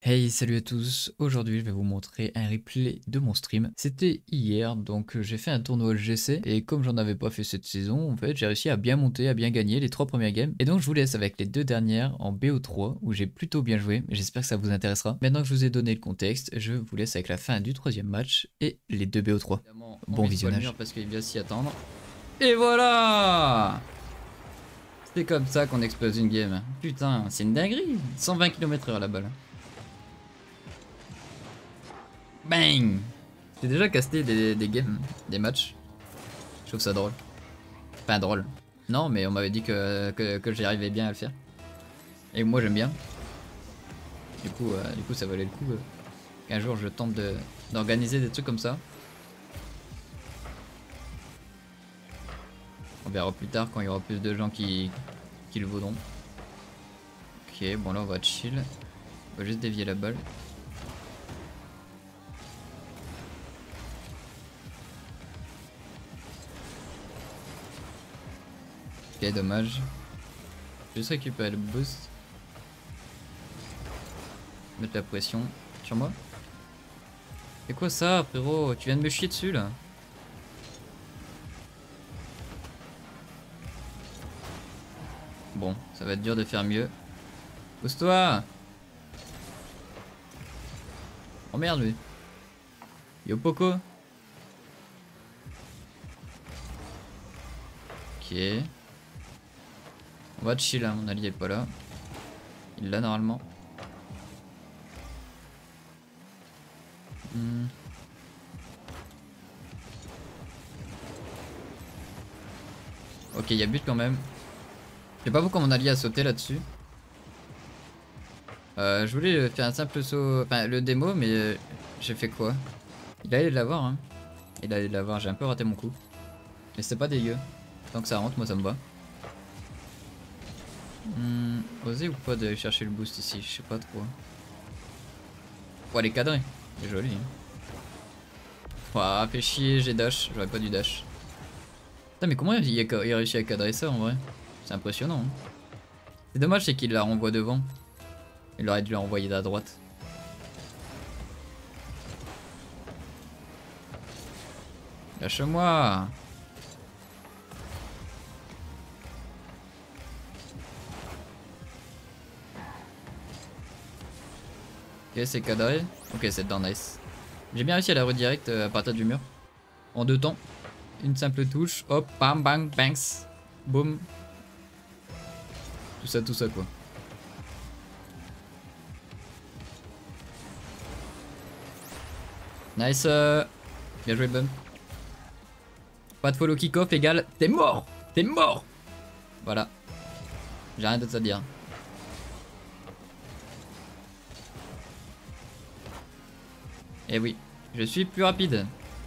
Hey, salut à tous. Aujourd'hui, je vais vous montrer un replay de mon stream. C'était hier, donc j'ai fait un tournoi LGC et comme j'en avais pas fait cette saison, en fait, j'ai réussi à bien monter, à bien gagner les 3 premières games. Et donc, je vous laisse avec les 2 dernières en BO3 où j'ai plutôt bien joué. J'espère que ça vous intéressera. Maintenant que je vous ai donné le contexte, je vous laisse avec la fin du 3e match et les 2 BO3. Bon visionnage. Parce qu'il vient s'y attendre. Et voilà! C'est comme ça qu'on explose une game. Putain, c'est une dinguerie. 120 km/h la balle. Bang! J'ai déjà casté des games, des matchs. Je trouve ça drôle. Enfin drôle. Non, mais on m'avait dit que j'y arrivais bien à le faire. Et moi j'aime bien. Du coup, ça valait le coup qu'un jour je tente d'organiser des trucs comme ça. On verra plus tard quand il y aura plus de gens qui le vaudront. Ok, bon là on va chill. On va juste dévier la balle. Ok, dommage. Juste récupérer le boost. Mettre la pression sur moi. C'est quoi ça, frérot? Tu viens de me chier dessus là. Bon, ça va être dur de faire mieux. Pousse-toi! Oh merde, lui. Yo Poco. Ok. On va chill, hein, mon allié est pas là. Il l'a normalement. Ok, il y a but quand même. Je sais pas pourquoi mon allié a sauté là-dessus. Je voulais faire un simple saut, enfin le démo, mais j'ai fait quoi? Il allait l'avoir, hein. Il allait l'avoir, j'ai un peu raté mon coup. Mais c'est pas dégueu. Tant que ça rentre, moi ça me va. Oser ou pas d'aller chercher le boost ici? Je sais pas trop. Oh, elle est cadrée. Elle est jolie. Hein. Ouah, fait chier, j'ai dash. J'aurais pas dû dash. Putain, mais comment il a réussi à cadrer ça en vrai? C'est impressionnant. Hein. C'est dommage, c'est qu'il la renvoie devant. Il aurait dû la renvoyer à droite. Lâche-moi! Ok, c'est cadré. Ok, c'est dedans, nice. J'ai bien réussi à la redirect à partir du mur. En 2 temps. Une simple touche. Hop, bam, bang, bangs. Boum. Tout ça quoi. Nice. Bien joué, Bum. Pas de follow kick-off égale. T'es mort! T'es mort! Voilà. J'ai rien d'autre à dire. Et oui, je suis plus rapide.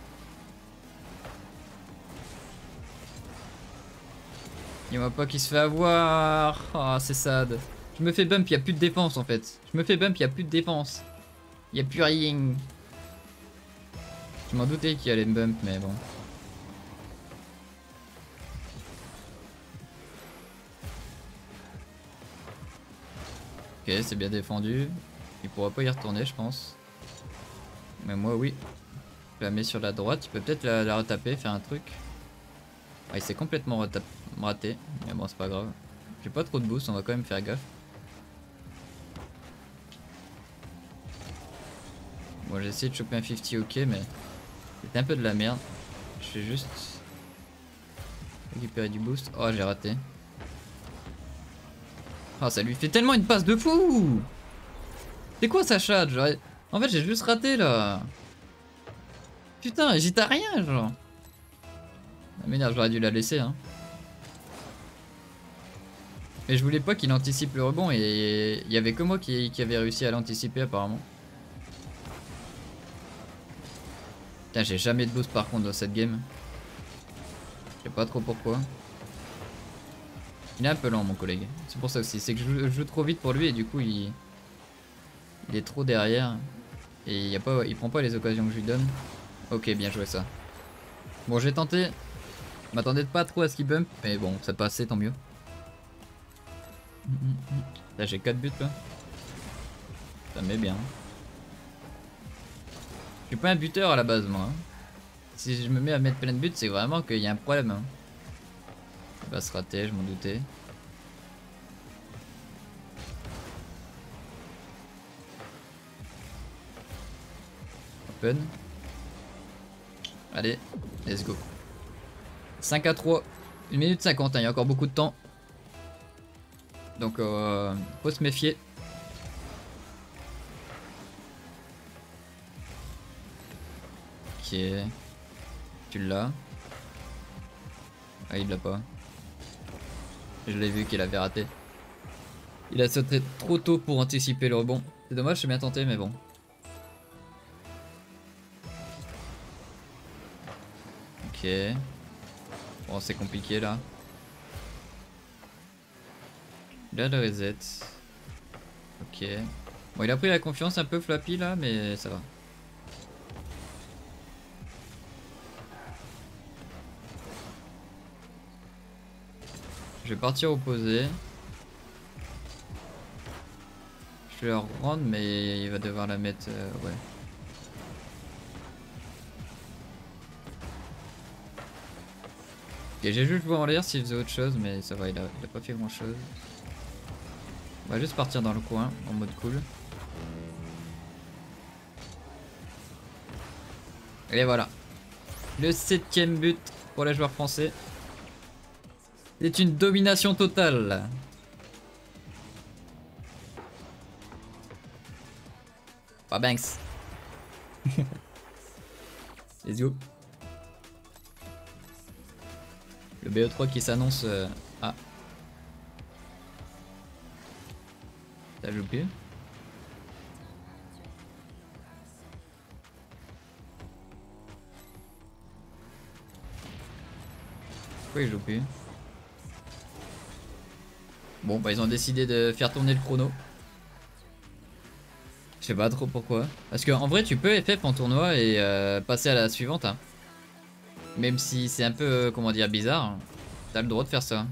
Dis-moi pas qu'il se fait avoir. Ah, c'est sad. Je me fais bump, il y a plus de défense en fait. Je me fais bump, il y a plus de défense. Il y a plus rien. Je m'en doutais qu'il allait me bump, mais bon. Ok, c'est bien défendu. Il pourra pas y retourner, je pense. Mais moi, oui. Je la mets sur la droite. Il peut peut-être la retaper, faire un truc. Ah, il s'est complètement raté. Mais bon, c'est pas grave. J'ai pas trop de boost, on va quand même faire gaffe. Bon, j'ai essayé de choper un 50, ok, mais c'était un peu de la merde. Je vais juste récupérer du boost. Oh, j'ai raté. Oh, ça lui fait tellement une passe de fou! C'est quoi sa chatte? En fait, j'ai juste raté là. Putain, j'y à rien, genre. Ah, merde, j'aurais dû la laisser, hein. Mais je voulais pas qu'il anticipe le rebond et il y avait que moi qui avait réussi à l'anticiper apparemment. Putain, j'ai jamais de boost par contre dans cette game. Je sais pas trop pourquoi. Il est un peu lent mon collègue. C'est pour ça aussi. C'est que je joue trop vite pour lui et du coup il est trop derrière. Et il prend pas les occasions que je lui donne. Ok, bien joué ça. Bon, j'ai tenté. Je m'attendais pas trop à ce qu'il bump. Mais bon, ça passait, tant mieux. Là j'ai 4 buts là. Ça met bien. Je suis pas un buteur à la base moi. Si je me mets à mettre plein de buts, c'est vraiment qu'il y a un problème. Hein. Il va se rater, je m'en doutais. Open. Allez, let's go. 5 à 3. 1 minute 50, hein, il y a encore beaucoup de temps. Donc faut se méfier. Ok. Tu l'as. Ah il l'a pas. Je l'ai vu qu'il avait raté. Il a sauté trop tôt pour anticiper le rebond. C'est dommage, je suis bien tenté mais bon. Ok. Bon c'est compliqué là. Là le reset. Ok. Bon il a pris la confiance un peu Flappy là mais ça va. Je vais partir opposé. Je vais leur rendre mais il va devoir la mettre ouais. Ok j'ai juste joué en l'air s'il faisait autre chose mais ça va il a pas fait grand chose. On va juste partir dans le coin en mode cool. Et voilà. Le 7ème but pour les joueurs français. C'est une domination totale. Pas Banks. Let's go. Le BO3 qui s'annonce. Ah. Ça joue plus. Pourquoi il joue plus? Bon bah ils ont décidé de faire tourner le chrono. Je sais pas trop pourquoi. Parce qu'en vrai tu peux FF en tournoi et passer à la suivante. Hein. Même si c'est un peu comment dire bizarre. T'as le droit de faire ça.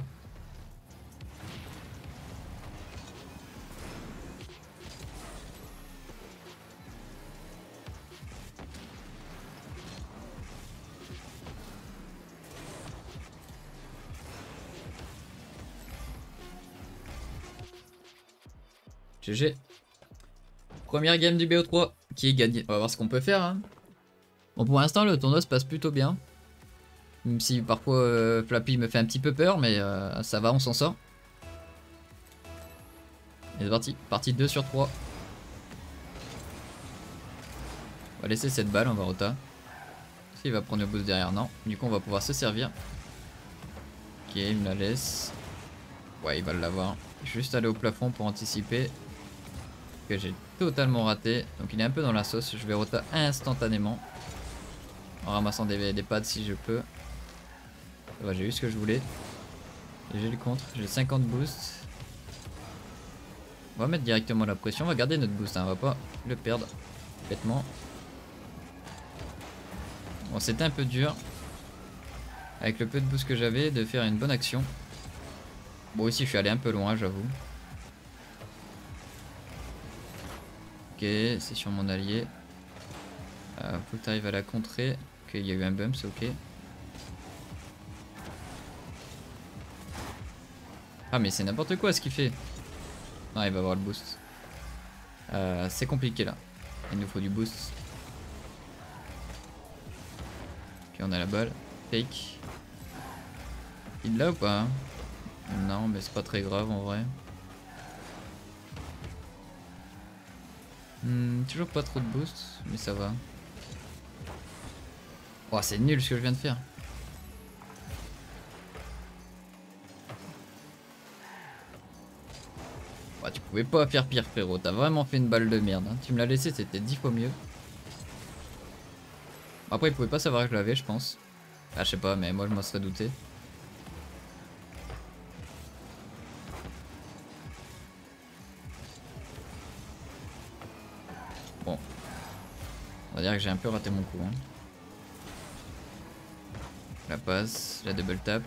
GG. Première game du BO3 qui est gagnée. On va voir ce qu'on peut faire. Hein. Bon, pour l'instant, le tournoi se passe plutôt bien. Même si parfois Flappy me fait un petit peu peur, mais ça va, on s'en sort. Et c'est parti. Partie 2 sur 3. On va laisser cette balle, on va rota. S'il va prendre le boost derrière, non. Du coup, on va pouvoir se servir. Ok, il me la laisse. Ouais, il va l'avoir. Juste aller au plafond pour anticiper. Que j'ai totalement raté. Donc il est un peu dans la sauce. Je vais rota instantanément. En ramassant des pads si je peux. Ouais, j'ai eu ce que je voulais. Et j'ai le contre. J'ai 50 boosts. On va mettre directement la pression. On va garder notre boost. Hein. On va pas le perdre bêtement. Bon, c'était un peu dur. Avec le peu de boost que j'avais, de faire une bonne action. Bon, ici je suis allé un peu loin, j'avoue. Ok, c'est sur mon allié. Faut que tu arrives à la contrer. Ok, il y a eu un bump, c'est ok. Ah, mais c'est n'importe quoi ce qu'il fait. Non, il va avoir le boost. C'est compliqué là. Il nous faut du boost. Ok, on a la balle. Fake. Il l'a ou pas? Non, mais c'est pas très grave en vrai. Toujours pas trop de boost, mais ça va. Oh, c'est nul ce que je viens de faire. Oh, tu pouvais pas faire pire, frérot. T'as vraiment fait une balle de merde. Hein. Tu me l'as laissé, c'était 10 fois mieux. Après, il pouvait pas savoir que je l'avais, je pense. Ah, je sais pas, mais moi je m'en serais douté. Bon. On va dire que j'ai un peu raté mon coup. Hein. La passe, la double tap.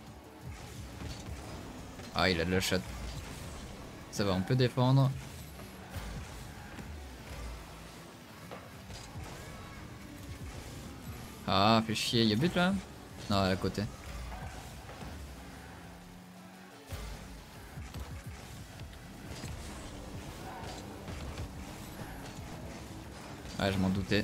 Ah, il a de la shot. Ça va, on peut défendre. Ah, fait chier, y'a but là? Non, à côté. Ouais, je m'en doutais.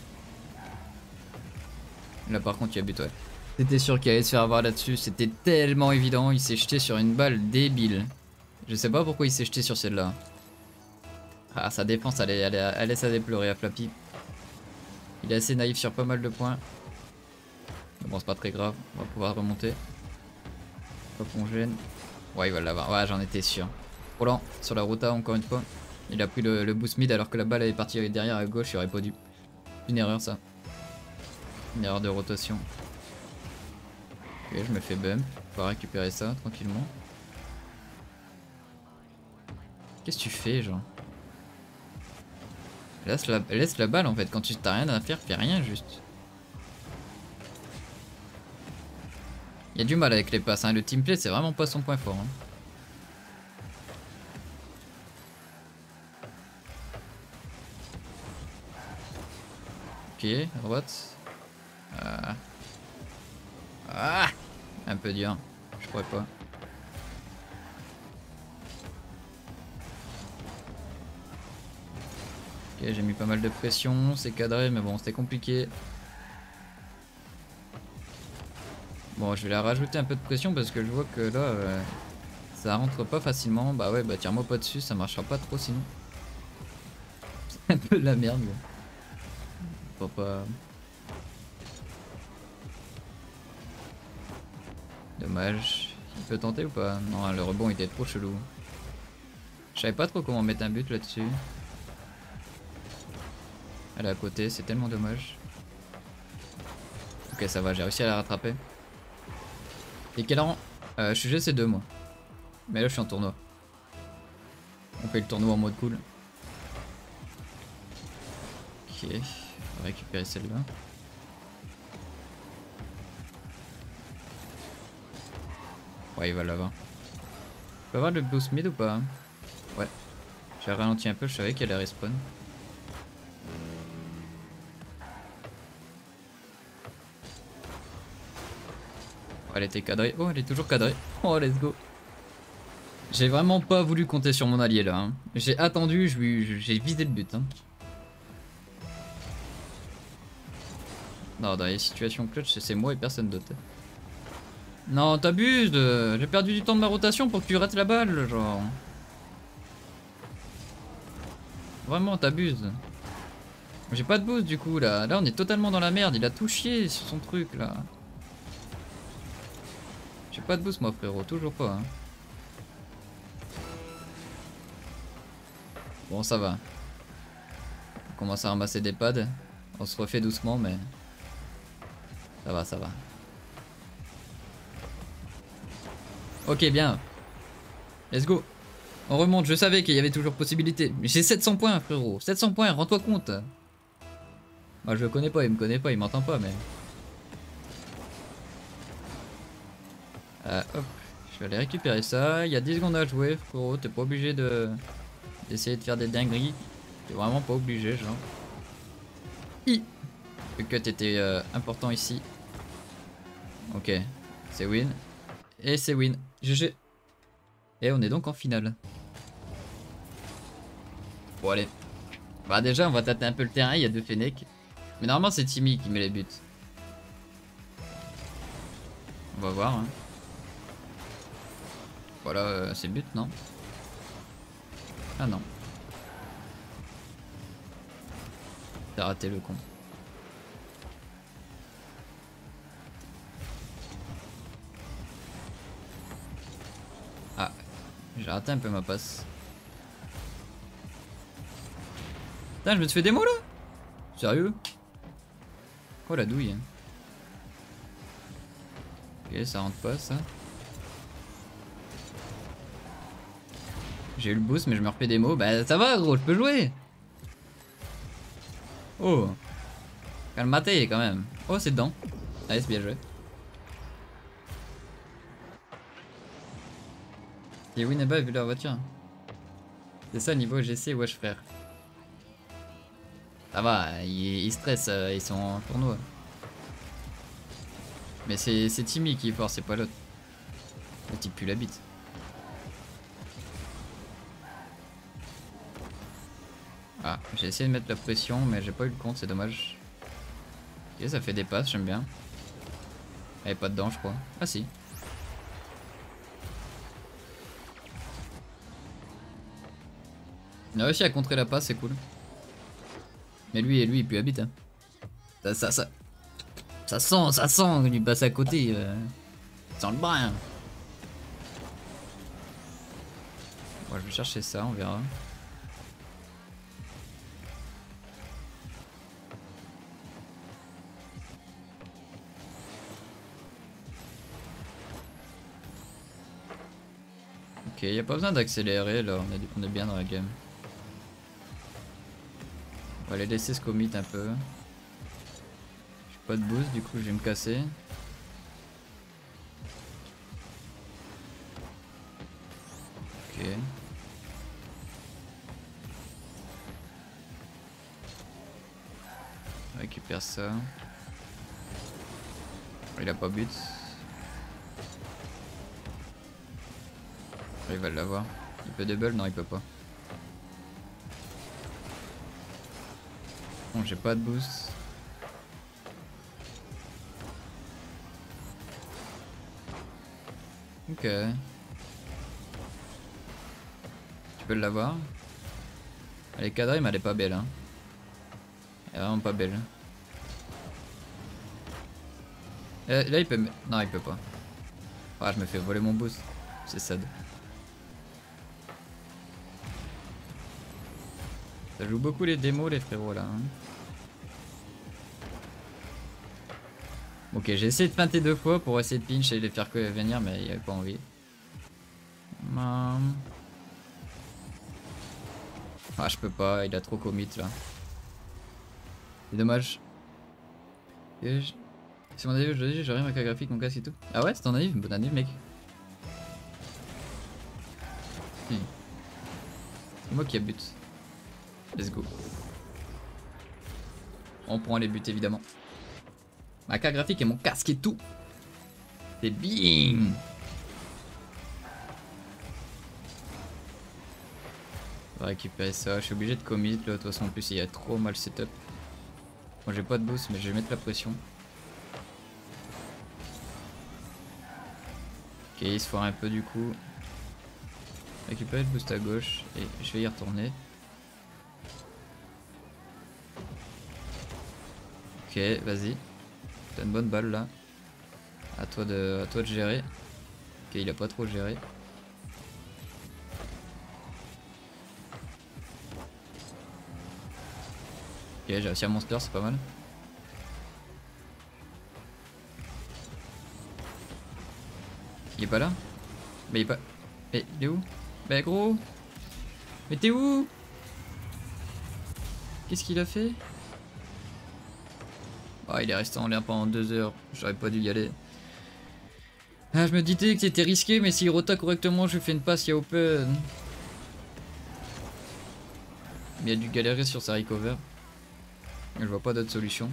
Là par contre, il y a but, ouais. C'était sûr qu'il allait se faire avoir là-dessus, c'était tellement évident. Il s'est jeté sur une balle débile. Je sais pas pourquoi il s'est jeté sur celle-là. Ah, sa défense, elle laisse à déplorer à Flappy. Il est assez naïf sur pas mal de points. Mais bon, c'est pas très grave, on va pouvoir remonter. Pas qu'on gêne. Ouais, il va l'avoir, ouais, j'en étais sûr. Trop lent sur la rota, encore une fois. Il a pris le boost mid alors que la balle est partie derrière à gauche, il aurait pas dû. Une erreur, ça. Une erreur de rotation. Ok, je me fais bump. On va récupérer ça tranquillement. Qu'est-ce que tu fais, genre? Laisse la balle en fait, quand tu t'as rien à faire, fais rien juste. Il y a du mal avec les passes, hein. Le teamplay c'est vraiment pas son point fort. Hein. Ok, à droite. Ah, un peu dur, je pourrais pas. Ok, j'ai mis pas mal de pression, c'est cadré, mais bon, c'était compliqué. Bon, je vais la rajouter un peu de pression parce que je vois que là, ça rentre pas facilement. Bah ouais, bah tire-moi pas dessus, ça marchera pas trop sinon. C'est un peu de la merde. Faut pas... Dommage. Il peut tenter ou pas? Non, le rebond était trop chelou. Je savais pas trop comment mettre un but là-dessus. Elle est à côté, c'est tellement dommage. Ok, ça va, j'ai réussi à la rattraper. Et quel rang? Je suis GC2 moi. Mais là je suis en tournoi. On fait le tournoi en mode cool. Ok, on va récupérer celle-là. Ouais, il va l'avoir. Je peux avoir le boost mid ou pas? Ouais. J'ai ralenti un peu, je savais qu'elle allait respawn. Elle était cadrée. Oh, elle est toujours cadrée. Oh, let's go. J'ai vraiment pas voulu compter sur mon allié là. Hein. J'ai attendu, j'ai visé le but. Hein. Non, dans les situations clutch, c'est moi et personne d'autre. Non, t'abuses. J'ai perdu du temps de ma rotation pour que tu rates la balle, genre. Vraiment, t'abuses. J'ai pas de boost du coup là. Là, on est totalement dans la merde. Il a tout chié sur son truc là. J'ai pas de boost moi frérot, toujours pas. Hein. Bon ça va. On commence à ramasser des pads. On se refait doucement mais... Ça va, ça va. Ok bien. Let's go. On remonte, je savais qu'il y avait toujours possibilité. Mais j'ai 700 points frérot. 700 points, rends-toi compte. Moi je le connais pas, il me connaît pas, il m'entend pas mais... Hop. Je vais aller récupérer ça. Il y a 10 secondes à jouer frérot. T'es pas obligé d'essayer de faire des dingueries. T'es vraiment pas obligé genre. Le cut était important ici. Ok, c'est win. Et c'est win. GG. Et on est donc en finale. Bon allez. Bah déjà on va tâter un peu le terrain, il y a deux Fennec. Mais normalement c'est Timmy qui met les buts. On va voir. Hein. Voilà, c'est le but, non? Ah non. T'as raté le con. Ah, j'ai raté un peu ma passe. Putain, je me suis fait démo là? Sérieux? Oh la douille. Ok, ça rentre pas ça. J'ai eu le boost mais je me refais démo. Bah ça va gros, je peux jouer. Oh. Calme-maté quand même. Oh c'est dedans. Allez c'est bien joué. Et Wineba a vu leur voiture. C'est ça niveau GC, wesh frère. Ça va, ils stressent, ils sont en tournoi. Mais c'est Timmy qui est fort, c'est pas l'autre. Le type pue la bite. Ah, j'ai essayé de mettre la pression, mais j'ai pas eu le compte, c'est dommage. Ok, ça fait des passes, j'aime bien. Elle est pas dedans, je crois. Ah si. On a réussi à contrer la passe, c'est cool. Mais lui, il pue la bite. Hein. Ça sent qu'il lui passe à côté. Ça sent le brin. Bon, je vais chercher ça, on verra. Ok, y a pas besoin d'accélérer là, on est bien dans la game. On va les laisser se commit un peu. J'ai pas de boost, du coup je vais me casser. Ok. On récupère ça. Il a pas but. Il va l'avoir. Il peut double? Non, il peut pas. Bon, j'ai pas de boost. Ok. Tu peux l'avoir. Elle est cadrée, mais elle est pas belle. Hein. Elle est vraiment pas belle. Là, il peut. Non, il peut pas. Ah, je me fais voler mon boost. C'est sad. Ça joue beaucoup les démos, les frérots là. Hein. Ok, j'ai essayé de feinter 2 fois pour essayer de pinch et les faire venir, mais il avait pas envie. Ah, je peux pas, il a trop commit là. C'est dommage. C'est mon avis aujourd'hui, j'ai rien avec la graphique, mon casque et tout. Ah ouais, c'est ton avis? Bonne année, mec. C'est moi qui a but. Let's go. On prend les buts évidemment. Ma carte graphique et mon casque et tout. C'est bing. On va récupérer ça. Je suis obligé de commit là. De toute façon, en plus, il y a trop mal setup. Bon, j'ai pas de boost, mais je vais mettre la pression. Ok, il se foire un peu du coup. Récupérer le boost à gauche et je vais y retourner. Ok, vas-y. T'as une bonne balle là. À toi de gérer. Ok, il a pas trop géré. Ok, j'ai réussi à monster, c'est pas mal. Il est pas là? Mais il est pas... Mais il est où? Bah gros! Mais t'es où? Qu'est-ce qu'il a fait? Oh, il est resté en l'air pendant 2 heures. J'aurais pas dû y aller. Ah, je me disais que c'était risqué, mais s'il rota correctement, je lui fais une passe, il y a open. Mais il a dû galérer sur sa recover. Je vois pas d'autre solution.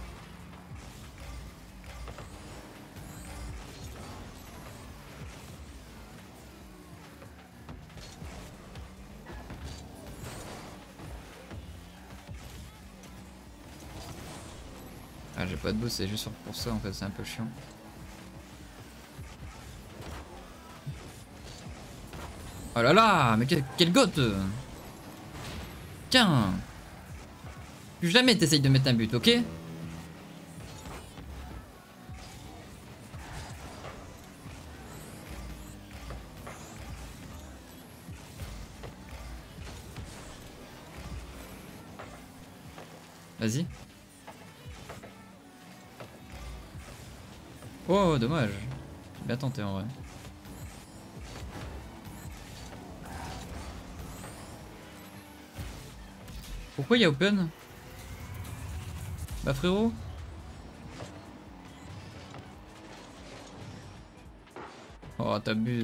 Ah, j'ai pas de boost, c'est juste pour ça en fait, c'est un peu chiant. Oh là là, mais quel goth! Tiens! Plus jamais t'essayes de mettre un but, ok? Vas-y. Oh, dommage. Bien tenté en vrai. Pourquoi il y a open? Bah frérot. Oh, t'abuses.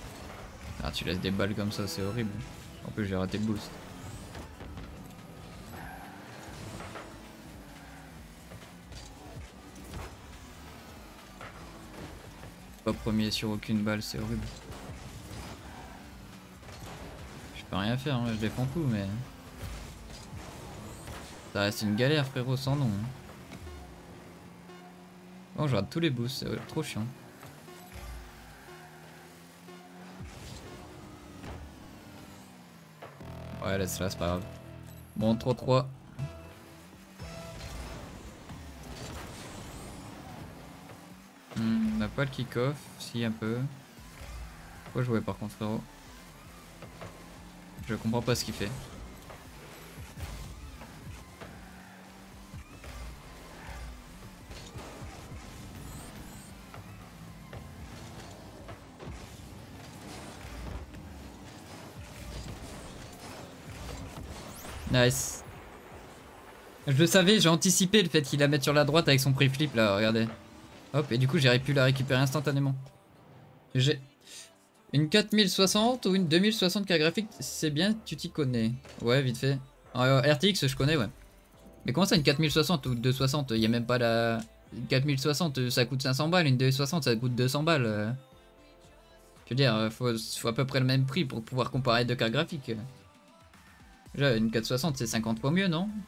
Ah, tu laisses des balles comme ça, c'est horrible. En plus, j'ai raté le boost. Pas premier sur aucune balle, c'est horrible. Je peux rien faire, hein, je défends tout, mais... Ça reste une galère, frérot, sans nom. Oh, je rate tous les boosts, c'est trop chiant. Ouais, laisse-la, c'est pas grave. Bon, 3-3. On n'a pas le kick-off, si un peu. Faut jouer par contre, frérot. Je comprends pas ce qu'il fait. Nice. Je le savais, j'ai anticipé le fait qu'il la mette sur la droite avec son pré-flip là, regardez. Hop, et du coup j'aurais pu la récupérer instantanément. J'ai une 4060 ou une 2060 carte graphique, c'est bien, tu t'y connais. Ouais, vite fait. RTX, je connais, ouais. Mais comment ça, une 4060 ou 260? Il y a même pas la... 4060, ça coûte 500 balles, une 260, ça coûte 200 balles. Je veux dire, faut à peu près le même prix pour pouvoir comparer deux cartes graphiques. Déjà, une 460, c'est 50 fois mieux, non?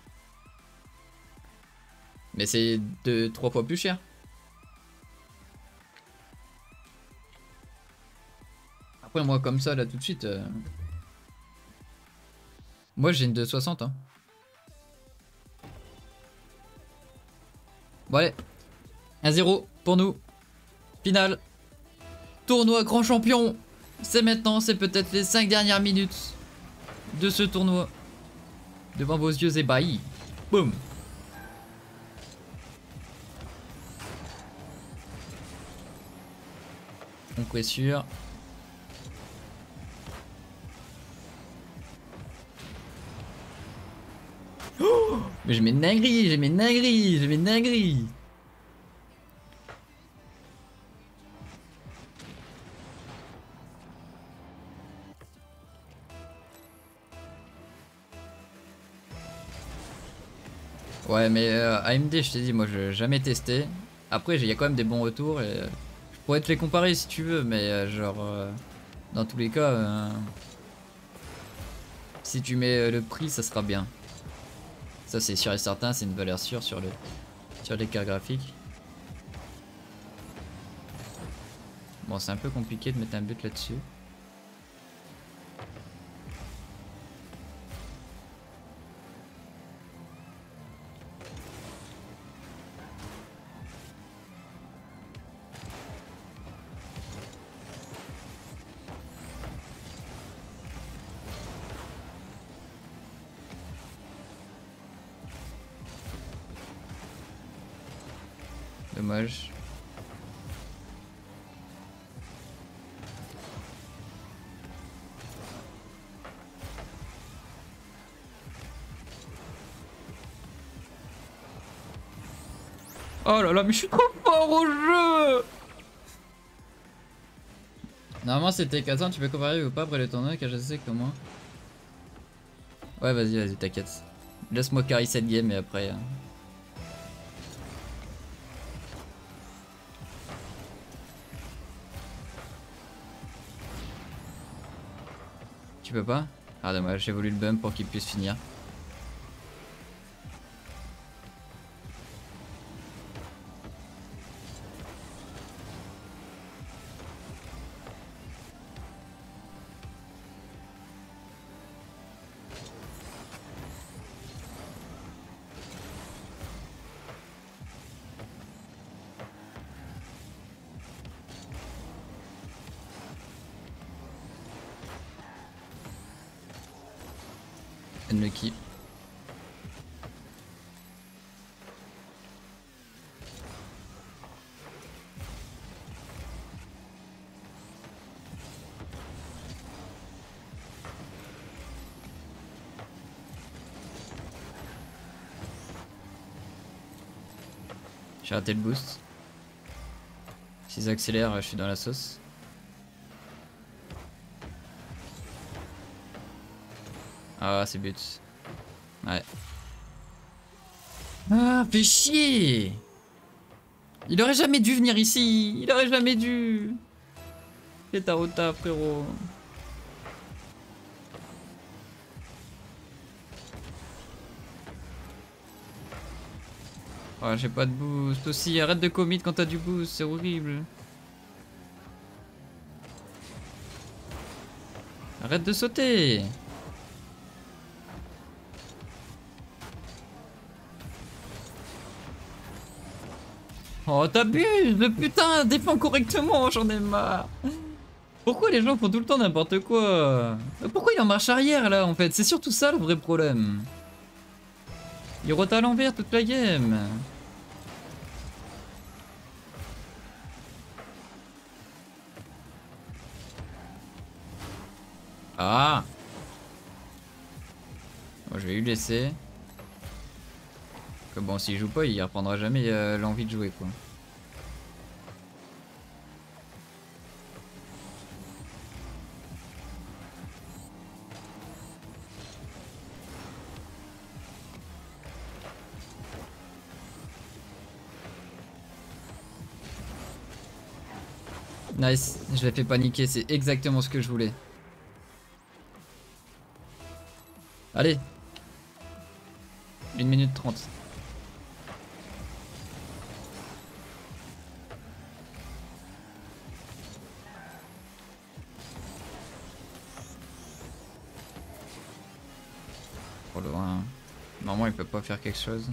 Mais c'est 3 fois plus cher. Après, moi, comme ça, là, tout de suite... Moi, j'ai une 260, hein. Bon, allez. 1-0 pour nous. Finale. Tournoi grand champion. C'est maintenant, c'est peut-être les 5 dernières minutes de ce tournoi. Devant vos yeux ébahis. Boum. Donc, ouais, sûr. Oh, mais j'ai mes dingueries, j'ai mes dingueries, j'ai mes dingueries. Ouais, mais AMD, je t'ai dit, moi, je jamais testé. Après, il y a quand même des bons retours et je pourrais te les comparer si tu veux, mais dans tous les cas, si tu mets le prix, ça sera bien. Ça, c'est sûr et certain, c'est une valeur sûre sur les cartes graphiques. Bon, c'est un peu compliqué de mettre un but là-dessus. Dommage. Oh là là, mais je suis trop fort au jeu! Normalement c'était 400, tu peux comparer ou pas après le tournoi, KGC comment? Ouais, vas-y, t'inquiète. Laisse-moi carry cette game et après... Tu peux pas? Ah dommage, j'ai voulu le bump pour qu'il puisse finir. Unlucky. J'ai raté le boost. S'ils accélèrent, je suis dans la sauce. Ah, c'est but. Ouais. Ah, fais chier! Il aurait jamais dû venir ici. Il aurait jamais dû. Fais ta rota, frérot. Oh, j'ai pas de boost aussi. Arrête de commit quand t'as du boost, c'est horrible. Arrête de sauter. Oh, t'abuses, le putain, défends correctement, j'en ai marre. Pourquoi les gens font tout le temps n'importe quoi? Pourquoi il est en marche arrière là en fait? C'est surtout ça le vrai problème. Il rota à l'envers toute la game. Ah. Bon, je vais lui laisser. Que bon, s'il joue pas, il reprendra jamais l'envie de jouer quoi. Nice, je l'ai fait paniquer, c'est exactement ce que je voulais. Allez. 1 minute 30. Trop loin. Normalement il peut pas faire quelque chose.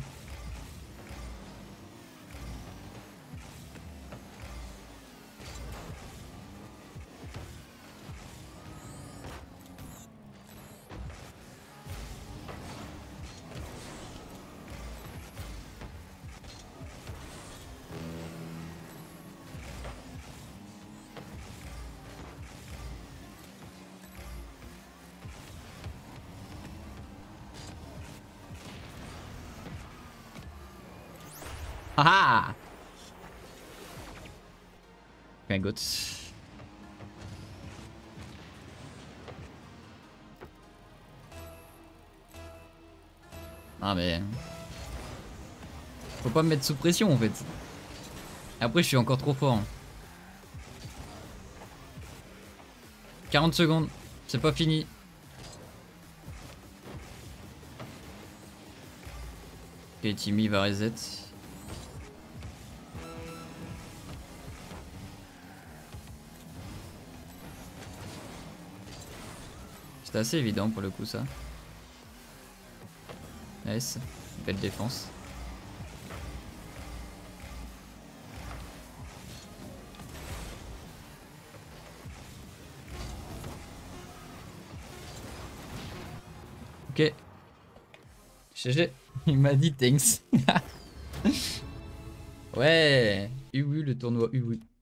Ah ah. Un goût. Ah mais... Faut pas me mettre sous pression en fait. Après je suis encore trop fort. 40 secondes, c'est pas fini. Ok, Timmy va reset. C'était assez évident pour le coup ça. Nice, belle défense. Ok. GG. Il m'a dit thanks. Ouais. Oui, le tournoi, oui.